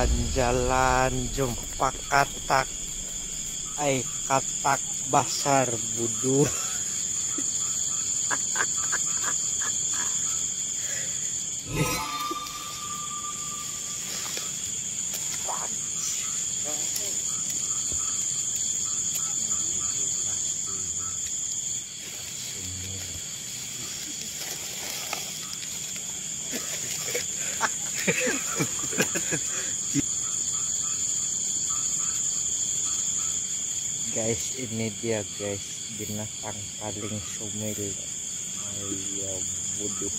jalan-jalan jumpa katak katak basar budu. Guys, ini dia guys, binatang paling sumil. Ayo bodoh.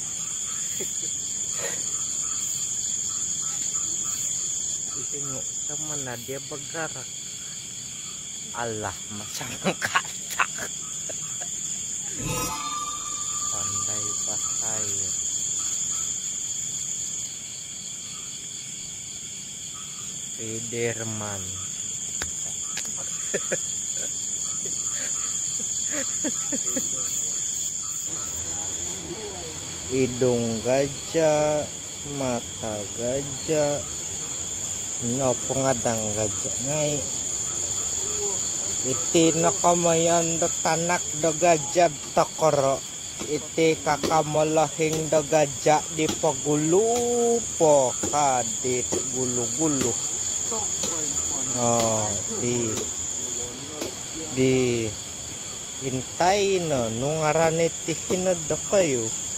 Tengok kemana dia bergerak. Allah, macam katak. Pandai pasai. Spiderman. Hidung gajah, mata gajah, no pengadang gajah ngai. Iti nakamayan do tanak do gajah tokoro. Iti kakamolahing do gajah di pagulu po kadit gulu-gulu. Oh, di hintay no nung aranetihin na da kayo.